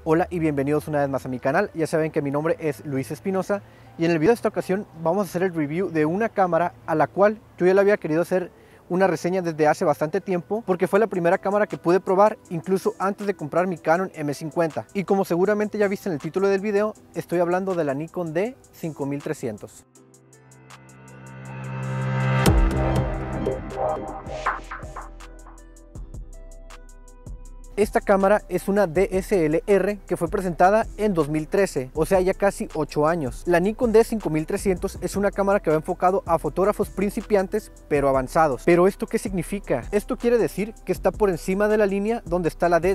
Hola y bienvenidos una vez más a mi canal. Ya saben que mi nombre es Luis Espinosa y en el video de esta ocasión vamos a hacer el review de una cámara a la cual yo ya le había querido hacer una reseña desde hace bastante tiempo, porque fue la primera cámara que pude probar incluso antes de comprar mi Canon M50. Y como seguramente ya viste en el título del video, estoy hablando de la Nikon D5300. Esta cámara es una DSLR que fue presentada en 2013, o sea ya casi 8 años. La Nikon D5300 es una cámara que va enfocado a fotógrafos principiantes pero avanzados. ¿Pero esto qué significa? Esto quiere decir que está por encima de la línea donde está la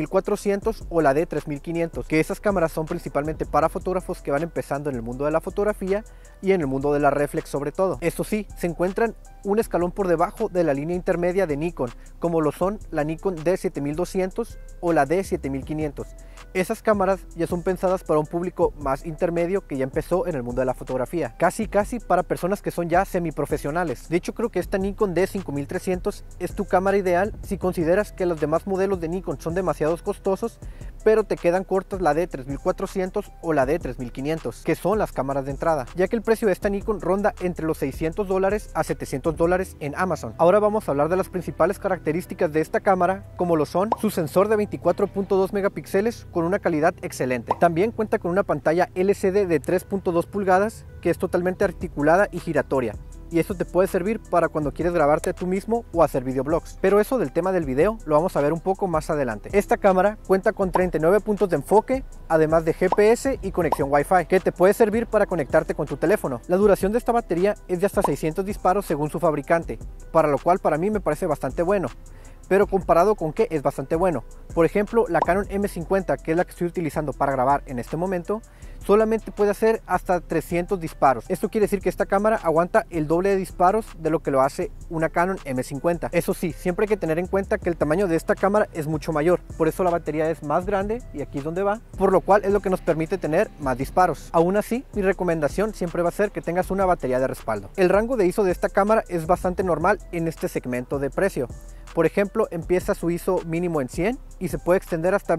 D3400 o la D3500, que esas cámaras son principalmente para fotógrafos que van empezando en el mundo de la fotografía y en el mundo de la reflex sobre todo. Eso sí, se encuentran un escalón por debajo de la línea intermedia de Nikon, como lo son la Nikon D7200 o la D7500. Esas cámaras ya son pensadas para un público más intermedio que ya empezó en el mundo de la fotografía, casi para personas que son ya semiprofesionales. De hecho, creo que esta Nikon D5300 es tu cámara ideal si consideras que los demás modelos de Nikon son demasiado costosos, pero te quedan cortas la D3400 o la D3500, que son las cámaras de entrada, ya que el precio de esta Nikon ronda entre los $600 a $700 en Amazon. Ahora vamos a hablar de las principales características de esta cámara, como lo son su sensor de 24.2 megapíxeles con una calidad excelente. También cuenta con una pantalla LCD de 3.2 pulgadas que es totalmente articulada y giratoria. Y eso te puede servir para cuando quieres grabarte tú mismo o hacer videoblogs. Pero eso del tema del video lo vamos a ver un poco más adelante. Esta cámara cuenta con 39 puntos de enfoque, además de GPS y conexión Wi-Fi, que te puede servir para conectarte con tu teléfono. La duración de esta batería es de hasta 600 disparos según su fabricante, para lo cual para mí me parece bastante bueno. Pero comparado con qué es bastante bueno. Por ejemplo, la Canon M50, que es la que estoy utilizando para grabar en este momento, solamente puede hacer hasta 300 disparos. Esto quiere decir que esta cámara aguanta el doble de disparos de lo que lo hace una Canon M50. Eso sí, siempre hay que tener en cuenta que el tamaño de esta cámara es mucho mayor, por eso la batería es más grande y aquí es donde va, por lo cual es lo que nos permite tener más disparos. Aún así, mi recomendación siempre va a ser que tengas una batería de respaldo. El rango de ISO de esta cámara es bastante normal en este segmento de precio. Por ejemplo, empieza su ISO mínimo en 100 y se puede extender hasta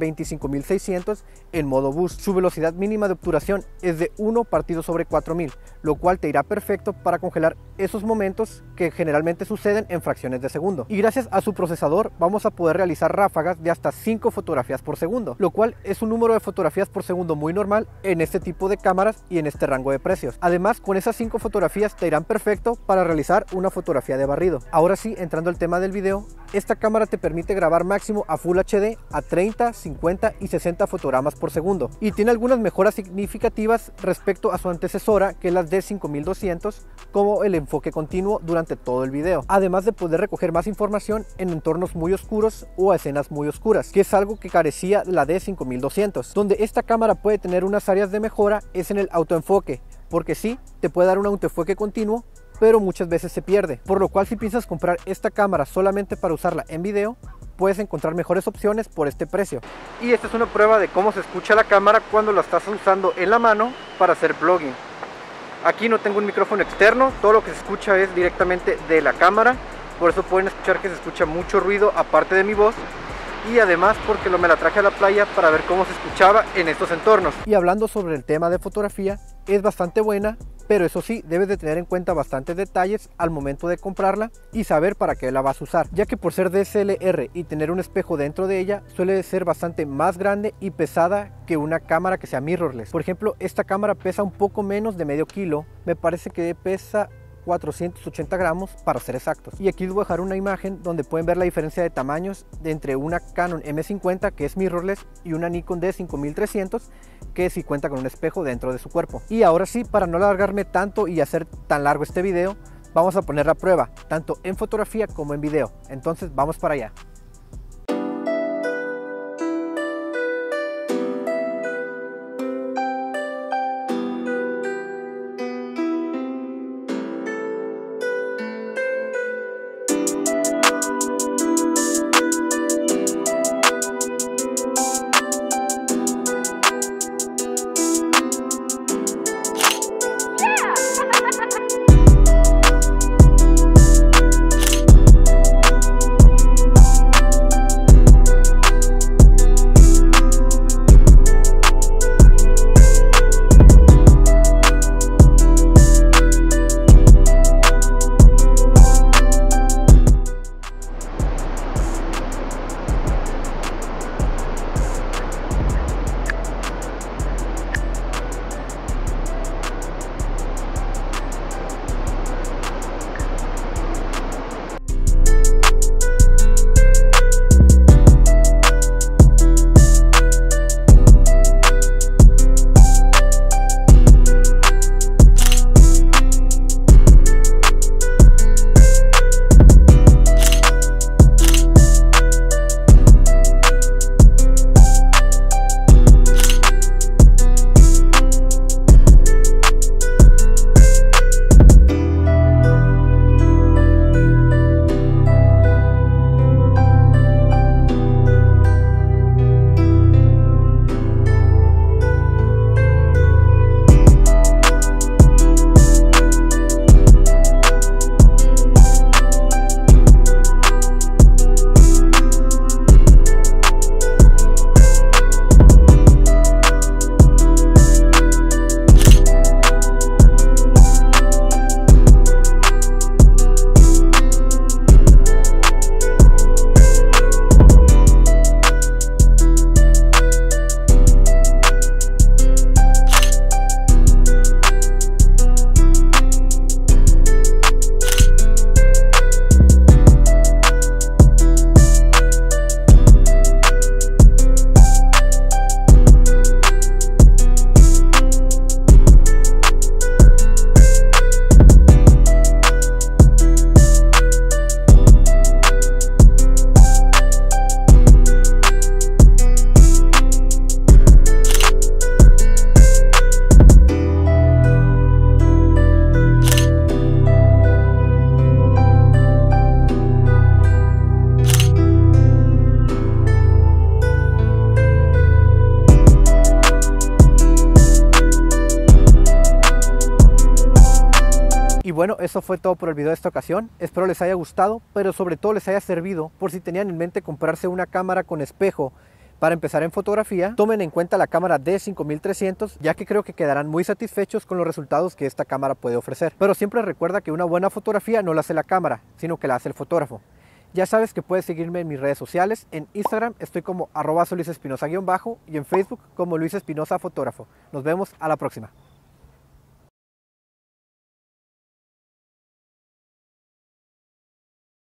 25.600 en modo boost. Su velocidad mínima de obturación es de 1 partido sobre 4000, lo cual te irá perfecto para congelar esos momentos que generalmente suceden en fracciones de segundo. Y gracias a su procesador vamos a poder realizar ráfagas de hasta 5 fotografías por segundo, lo cual es un número de fotografías por segundo muy normal en este tipo de cámaras y en este rango de precios. Además, con esas 5 fotografías te irán perfecto para realizar una fotografía de barrido. Ahora sí, entrando al tema del video, esta cámara te permite grabar máximo a Full HD a 30, 50 y 60 fotogramas por segundo y tiene algunas mejoras significativas respecto a su antecesora, que es la D5200, como el enfoque continuo durante todo el video, además de poder recoger más información en entornos muy oscuros o a escenas muy oscuras, que es algo que carecía la D5200. Donde esta cámara puede tener unas áreas de mejora es en el autoenfoque, porque sí, te puede dar un autoenfoque continuo, pero muchas veces se pierde, por lo cual si piensas comprar esta cámara solamente para usarla en video, puedes encontrar mejores opciones por este precio. Y esta es una prueba de cómo se escucha la cámara cuando la estás usando en la mano para hacer vlogging. Aquí no tengo un micrófono externo, todo lo que se escucha es directamente de la cámara, por eso pueden escuchar que se escucha mucho ruido aparte de mi voz. Y además porque me la traje a la playa para ver cómo se escuchaba en estos entornos. Y hablando sobre el tema de fotografía, es bastante buena, pero eso sí, debes de tener en cuenta bastantes detalles al momento de comprarla y saber para qué la vas a usar, ya que por ser DSLR y tener un espejo dentro de ella, suele ser bastante más grande y pesada que una cámara que sea mirrorless. Por ejemplo, esta cámara pesa un poco menos de medio kilo, me parece que pesa 480 gramos para ser exactos. Y aquí les voy a dejar una imagen donde pueden ver la diferencia de tamaños entre una Canon M50 que es mirrorless y una Nikon D5300 que sí cuenta con un espejo dentro de su cuerpo. Y ahora sí, para no alargarme tanto y hacer tan largo este video, vamos a poner a prueba tanto en fotografía como en video. Entonces vamos para allá. bueno, eso fue todo por el video de esta ocasión. Espero les haya gustado, pero sobre todo les haya servido por si tenían en mente comprarse una cámara con espejo para empezar en fotografía. Tomen en cuenta la cámara D5300, ya que creo que quedarán muy satisfechos con los resultados que esta cámara puede ofrecer. Pero siempre recuerda que una buena fotografía no la hace la cámara, sino que la hace el fotógrafo. Ya sabes que puedes seguirme en mis redes sociales. En Instagram estoy como @luisespinosa_ y en Facebook como Luis Espinosa Fotógrafo. Nos vemos a la próxima.